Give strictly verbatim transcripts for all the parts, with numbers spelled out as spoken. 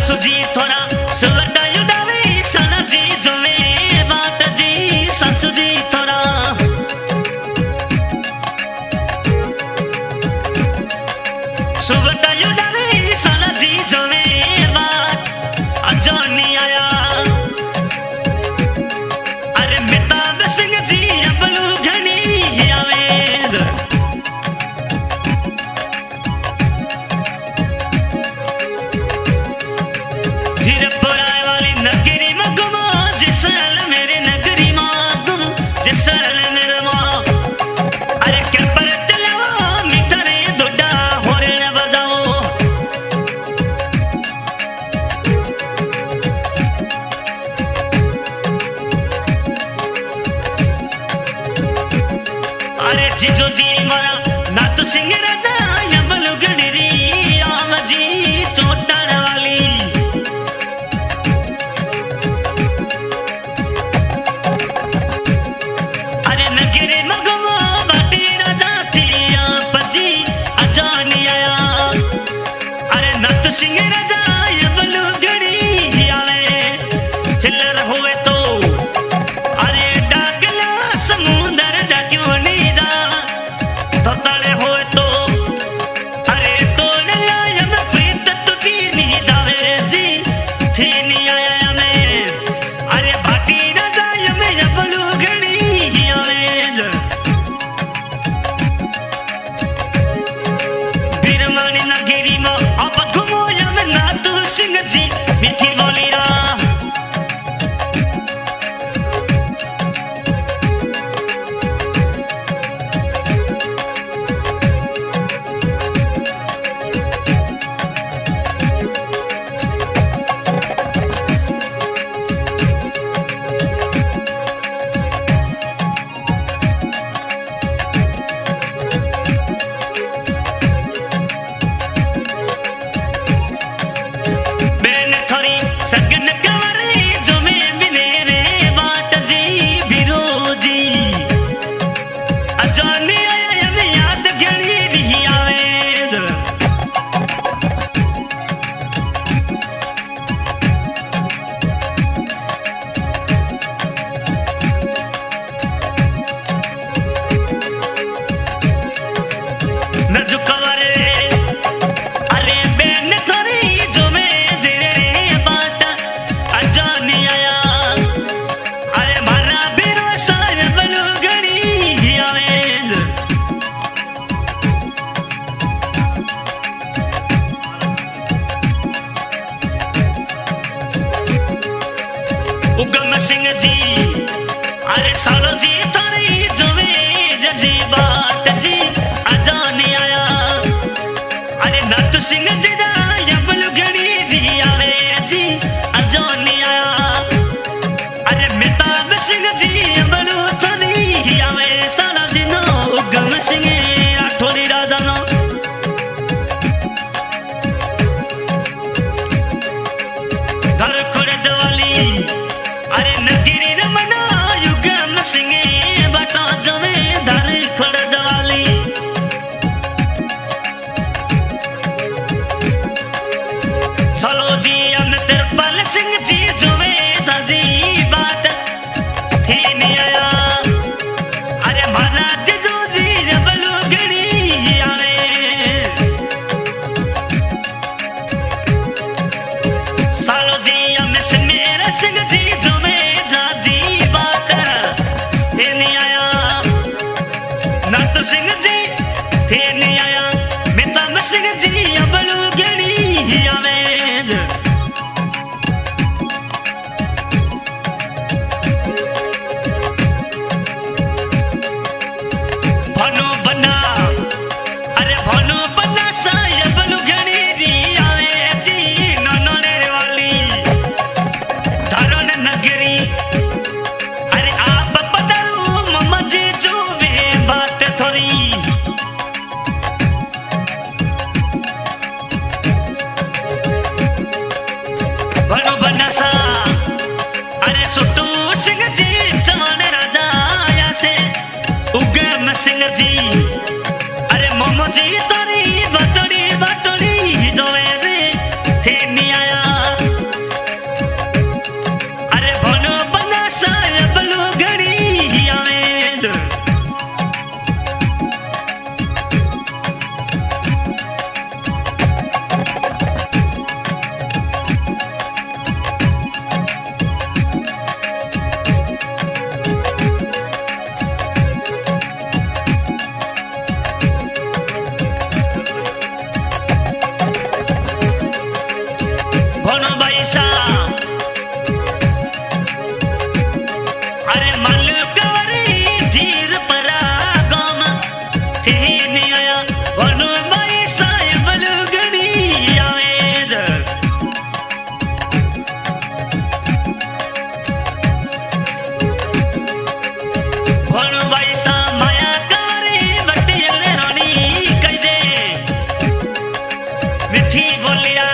सासू जी थोड़ा सुलटा युडावे साला जी जोवे बाट जी सासू जी थोड़ा सुलटा युडावे साला जी जोवे बाट अजो नहीं आया अरे मिताब सिंह जी अबलू घनी आवे फिर पुराए वाली नगरी में गुमो जिसल मेरे नगरी में गुम जिसल मेरे माँ अरे क्या पर चलाओ मिठरे दुड्डा होरे न बजाओ अरे जीजो जी मारा नातू सिंह राजा यमलू गडरी आम जी चोटन वाली नगरे मगमो बाटी राजा थी पजी अजानी आया अरे नत सिंह राजा ये बलू गड़ी आवे चिल्लर हुए तो अरे डागला समुंदर डाक्यों नहीं जा तो तले हुए तो अरे तोड़ लाया मैं प्रीत तुकी नहीं जावे जी थी नहीं आया मैं अरे बाटी राजा ये मैं ये बलू गड़ी बीरमानी नगरी में अब घूमो या मैं नातू सिंह जी मीठी बोली रा सगन कवरे जो में बिने रे बाट जी बिरो जी अजाने आया यम याद गणी रही आवे न जो कवरे अरे बेन थोड़ी जो में उगम सिंह जी अरे सालो जी थारी जोवे जजी बाट जी अजानी आया अरे नत सिंह जी दा यबलू घड़ी दी आवे जी अजानी आया अरे मिताब सिंह जी यबलू थारी आवे साला जी नो उगम सिंह आठोली राजा नो घर खुड़द वाली अरे नगरी रमना युगम सिंह बटा जमे धर खड़द वाली चलो जी हम तिरपल सिंह जी जुमे साजी बात थी नहीं आया अरे महाराज जो जी रबलू गड़ी आवे सालो जी हम मेरे सिंह जी जुमे राजी बात थे नहीं आया नातू सिंह जी थे नहीं आया मिताब सिंह जी अबलू गड़ी आवे भानु बना अरे भानु बना सा अबलू गड़ी दी आवे जी नोनो रे वाली नगरी अरे आप पधारो मम्मा जी जो वे बाट थोड़ी भलो बनासा अरे सुटू सिंह जी जवान राजा आया से उगम सिंह जी अरे मोमो जी तारी बटड़ी बटड़ी जोवे रे थे नहीं आया भोनो बैसा अरे मल्लू कवरी धीर परा गाम थे नहीं आया भोनो बैसा बलू गड़ी आवे भोनो बैसा माया कवरी बटियल रानी कह दे मिठी बोलिया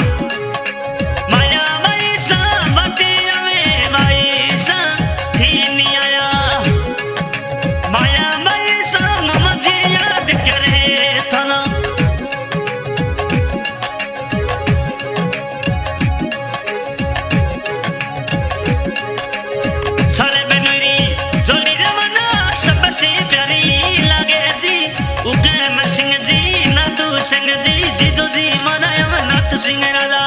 माया बैसा बटिया में बैसा थी नहीं आया माया बैसा मुझे याद करे थाना साले बेनुरी जोली रमना सबसे प्यारी लागे जी उगे में सिंह जी ना तू सिंह जी जीजो जी मनाया ना तू सिंह राजा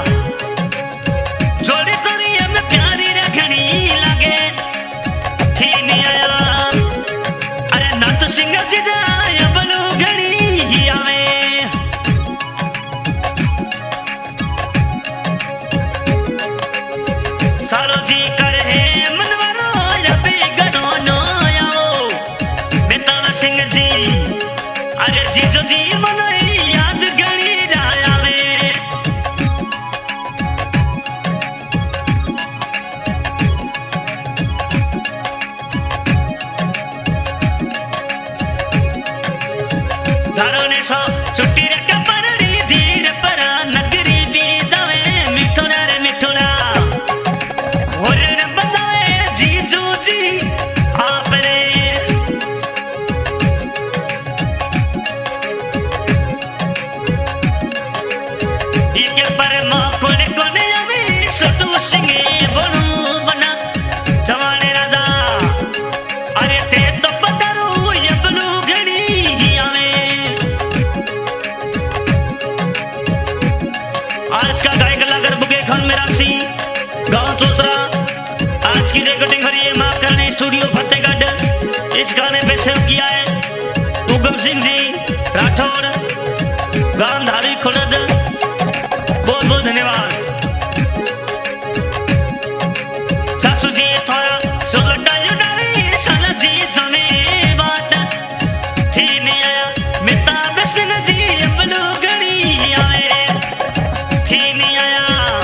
जोड़ी तोरी हम प्यारी रखनी लागे थी नहीं आया अरे ना तू सिंह जी जाया बलू घड़ी आवे सालो जी कर है मनवारो रबी गनो नो आओ बेटा सिंह जी अरे जीजो जी मनई याद गणी रायावे धारोने सो छुट्टी रे कपरड़ी धीर परा नगरी भी जावे मिठोना रे मिठोना होरन बतावे जीजू जी आप रे इके पर मां कोने कोने आवे सटू सिंगे बोलू बना जवाने राजा अरे ते तो पतारू ये बलू घड़ी आवे आज का गायक कलाकार बुके खान मेरा सी गांव चोतरा आज की रिकॉर्डिंग हो रही है माफ करने स्टूडियो फतेहगढ़ इस गाने पे सेव किया है उगम सिंह जी राठौर गांव धारी खुलद बहुत बहुत धन्यवाद सासू जी थोड़ा सुगटा जुटावी साला जी जने बात थी नहीं आया मिता बेसन जी बलू गड़ी आवे थी नहीं आया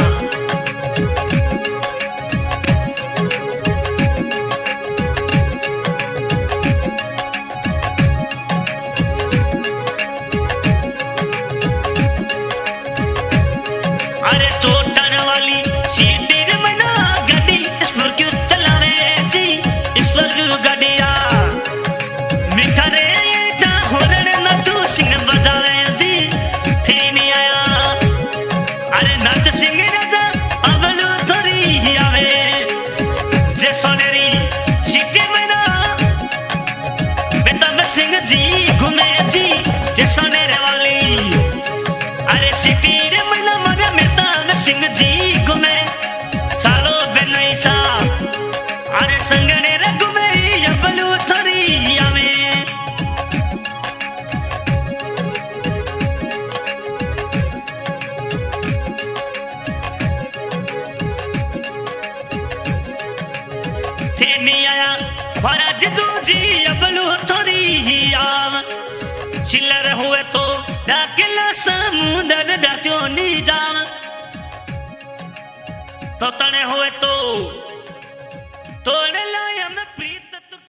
अरे चोटन वाली सीटी रे मना गड्डी इस पर क्यों चलावे जी इस पर क्यों गड्डिया मिठा रे ता होरन न तू सिंह बजावे जी थी नहीं आया अरे नत सिंह राजा अबलू थोरी आवे जे सोनेरी सीटी मना बेटा में सिंह जी घूमे जी जे सोनेरे वाली अरे सीटी रे मना मरे मेता में सिंह जी घूमे सालो बेनई सा अरे संगने रे घूमे ये बलू थोरी आवे थे नहीं आया भरा जीजू जी ये बलू थोरी आव चिल्लर हुए तो डाकिला समुद्र डाक्यो नी जाव तो तने हुए तो तोड़ ला